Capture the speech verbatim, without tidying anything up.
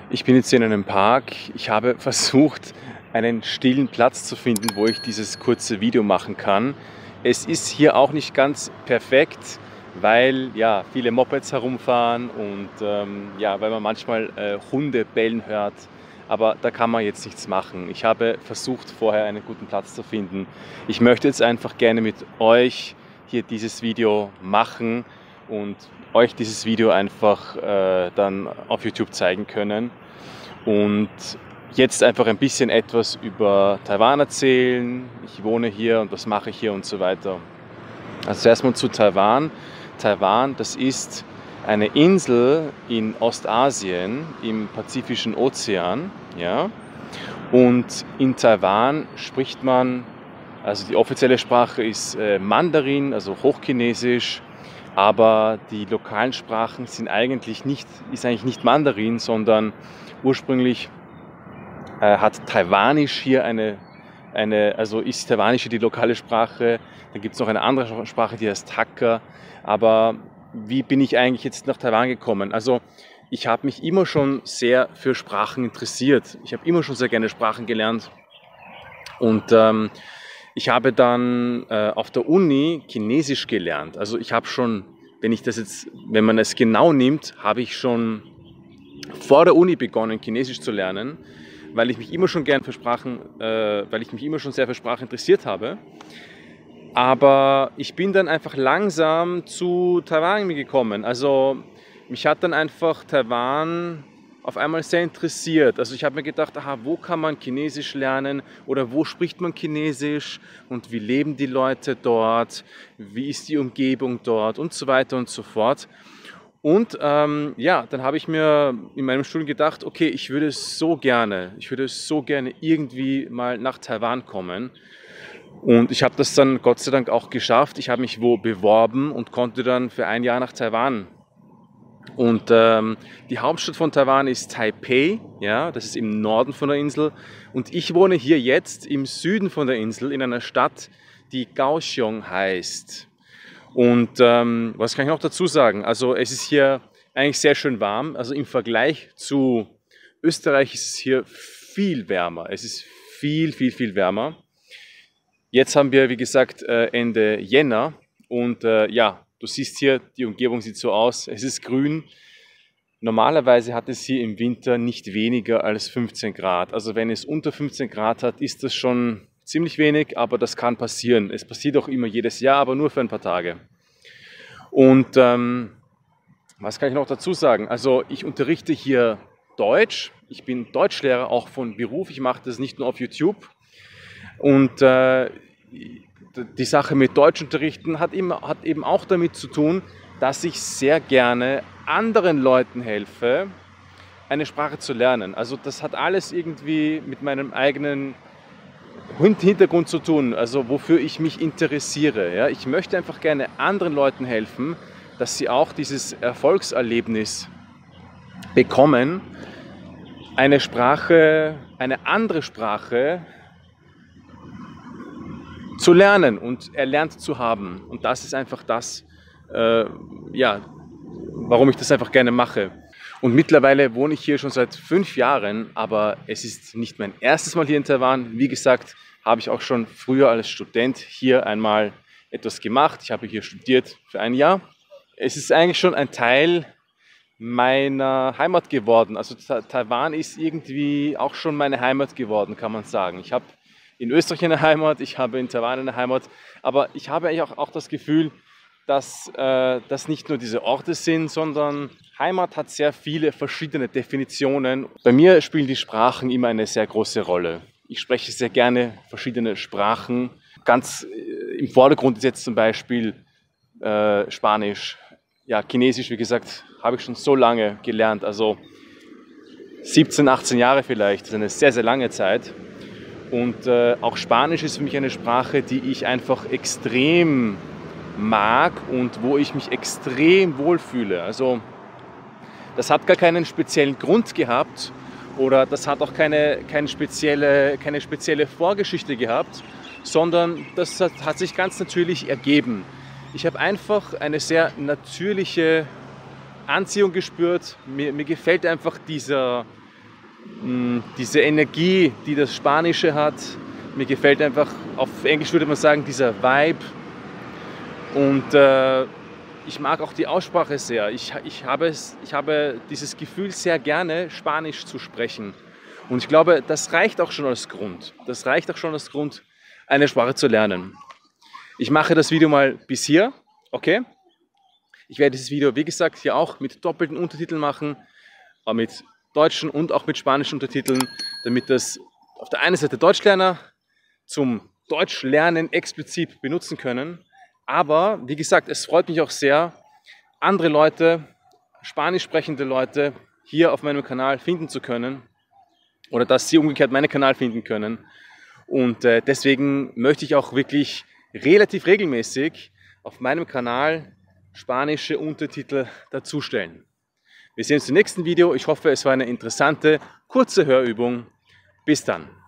Ich bin jetzt hier in einem Park. Ich habe versucht, einen stillen Platz zu finden, wo ich dieses kurze Video machen kann. Es ist hier auch nicht ganz perfekt, weil ja viele Mopeds herumfahren und ähm, ja, weil man manchmal äh, Hunde bellen hört. Aber da kann man jetzt nichts machen. Ich habe versucht, vorher einen guten Platz zu finden. Ich möchte jetzt einfach gerne mit euch hier dieses Video machen und euch dieses Video einfach äh, dann auf YouTube zeigen können und jetzt einfach ein bisschen etwas über Taiwan erzählen. Ich wohne hier und was mache ich hier und so weiter. Also zuerst mal zu Taiwan. Taiwan, das ist eine Insel in Ostasien im Pazifischen Ozean, ja. Und in Taiwan spricht man, also die offizielle Sprache ist äh, Mandarin, also Hochchinesisch. Aber die lokalen Sprachen sind eigentlich nicht, ist eigentlich nicht Mandarin, sondern ursprünglich äh, hat Taiwanisch hier eine, eine, also ist Taiwanisch hier die lokale Sprache. Dann gibt es noch eine andere Sprache, die heißt Hakka. Aber wie bin ich eigentlich jetzt nach Taiwan gekommen? Also ich habe mich immer schon sehr für Sprachen interessiert. Ich habe immer schon sehr gerne Sprachen gelernt. Und ähm, ich habe dann äh, auf der Uni Chinesisch gelernt. Also ich habe schon, wenn ich das jetzt, wenn man es genau nimmt, habe ich schon vor der Uni begonnen, Chinesisch zu lernen, weil ich mich immer schon gern für Sprachen, äh, weil ich mich immer schon sehr für Sprachen interessiert habe. Aber ich bin dann einfach langsam zu Taiwan gekommen. Also mich hat dann einfach Taiwan auf einmal sehr interessiert. Also ich habe mir gedacht, aha, wo kann man Chinesisch lernen oder wo spricht man Chinesisch und wie leben die Leute dort, wie ist die Umgebung dort und so weiter und so fort. Und ähm, ja, dann habe ich mir in meinem Studium gedacht, okay, ich würde so gerne, ich würde so gerne irgendwie mal nach Taiwan kommen. Und ich habe das dann Gott sei Dank auch geschafft. Ich habe mich wo beworben und konnte dann für ein Jahr nach Taiwan. Und ähm, die Hauptstadt von Taiwan ist Taipei, ja, das ist im Norden von der Insel. Und ich wohne hier jetzt im Süden von der Insel in einer Stadt, die Kaohsiung heißt. Und ähm, was kann ich noch dazu sagen? Also es ist hier eigentlich sehr schön warm. Also im Vergleich zu Österreich ist es hier viel wärmer. Es ist viel, viel, viel wärmer. Jetzt haben wir, wie gesagt, Ende Jänner und äh, ja, du siehst hier, die Umgebung sieht so aus, es ist grün. Normalerweise hat es hier im Winter nicht weniger als fünfzehn Grad. Also wenn es unter fünfzehn Grad hat, ist das schon ziemlich wenig, aber das kann passieren. Es passiert auch immer jedes Jahr, aber nur für ein paar Tage. Und ähm, was kann ich noch dazu sagen? Also ich unterrichte hier Deutsch. Ich bin Deutschlehrer auch von Beruf. Ich mache das nicht nur auf YouTube. Und äh, die Sache mit Deutschunterrichten hat, immer, hat eben auch damit zu tun, dass ich sehr gerne anderen Leuten helfe, eine Sprache zu lernen. Also das hat alles irgendwie mit meinem eigenen Hintergrund zu tun, also wofür ich mich interessiere. Ja? Ich möchte einfach gerne anderen Leuten helfen, dass sie auch dieses Erfolgserlebnis bekommen, eine Sprache, eine andere Sprache zu lernen und erlernt zu haben. Und das ist einfach das, äh, ja, warum ich das einfach gerne mache. Und mittlerweile wohne ich hier schon seit fünf Jahren, aber es ist nicht mein erstes Mal hier in Taiwan. Wie gesagt, habe ich auch schon früher als Student hier einmal etwas gemacht. Ich habe hier studiert für ein Jahr. Es ist eigentlich schon ein Teil meiner Heimat geworden. Also Taiwan ist irgendwie auch schon meine Heimat geworden, kann man sagen. Ich habe in Österreich eine Heimat, ich habe in Taiwan eine Heimat, aber ich habe eigentlich auch, auch das Gefühl, dass äh, das nicht nur diese Orte sind, sondern Heimat hat sehr viele verschiedene Definitionen. Bei mir spielen die Sprachen immer eine sehr große Rolle. Ich spreche sehr gerne verschiedene Sprachen. Ganz äh, im Vordergrund ist jetzt zum Beispiel äh, Spanisch. Ja, Chinesisch, wie gesagt, habe ich schon so lange gelernt, also siebzehn, achtzehn Jahre vielleicht, das ist eine sehr, sehr lange Zeit. Und äh, auch Spanisch ist für mich eine Sprache, die ich einfach extrem mag und wo ich mich extrem wohlfühle. Also das hat gar keinen speziellen Grund gehabt oder das hat auch keine, keine, spezielle, keine spezielle Vorgeschichte gehabt, sondern das hat, hat sich ganz natürlich ergeben. Ich habe einfach eine sehr natürliche Anziehung gespürt. Mir, mir gefällt einfach dieser, diese Energie, die das Spanische hat. Mir gefällt einfach, auf Englisch würde man sagen, dieser Vibe. Und äh, ich mag auch die Aussprache sehr. Ich, ich, habe es, ich habe dieses Gefühl sehr gerne, Spanisch zu sprechen. Und ich glaube, das reicht auch schon als Grund. Das reicht auch schon als Grund, eine Sprache zu lernen. Ich mache das Video mal bis hier, okay? Ich werde dieses Video, wie gesagt, hier auch mit doppelten Untertiteln machen, mit deutschen und auch mit spanischen Untertiteln, damit das auf der einen Seite Deutschlerner zum Deutschlernen explizit benutzen können. Aber, wie gesagt, es freut mich auch sehr, andere Leute, spanisch sprechende Leute hier auf meinem Kanal finden zu können oder dass sie umgekehrt meinen Kanal finden können. Und äh, deswegen möchte ich auch wirklich relativ regelmäßig auf meinem Kanal spanische Untertitel dazustellen. Wir sehen uns im nächsten Video. Ich hoffe, es war eine interessante, kurze Hörübung. Bis dann.